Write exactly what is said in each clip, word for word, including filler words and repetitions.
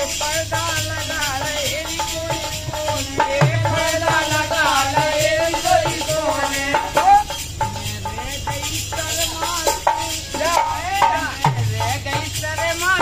पर्दा लगा रहे कोई सोने, पर्दा लगा रहे कोई सोने। रह गई शर्मा रह गई शर्मा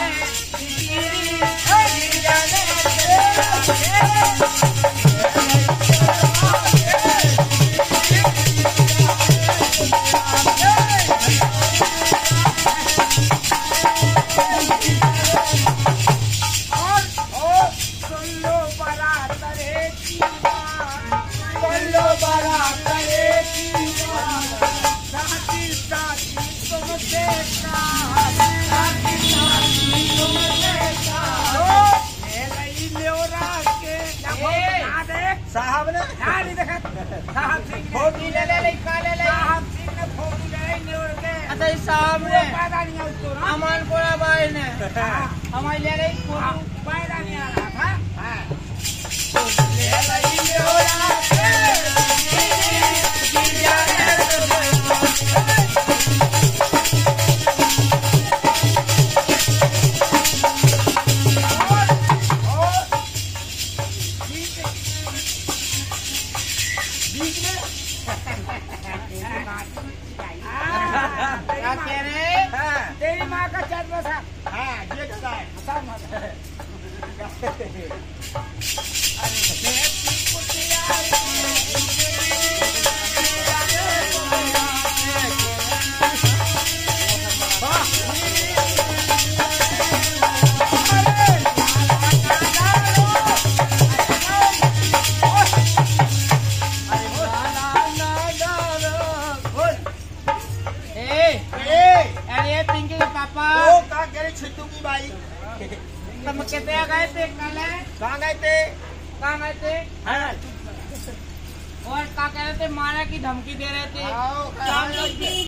साहब ने साहब फोटो ले ले काले ले साहब सिंह ने फोटो ले न्योर के अच्छा इस साहब ने पैदा नहीं उसको अमान कोड़ा भाई ने हमारी ले रही फोटो पैदा नहीं आ रहा था हां ले रही न्योरा के जी जाने क्या कह रहे हैं? तेरी माँ का जन्म था। हाँ ये क्या है? छिट्टू की बाई तुम कहते गए थे कल कहाँ गए थे कहाँ गए थे हाँ। और क्या कह रहे थे मारा की धमकी दे रहे थे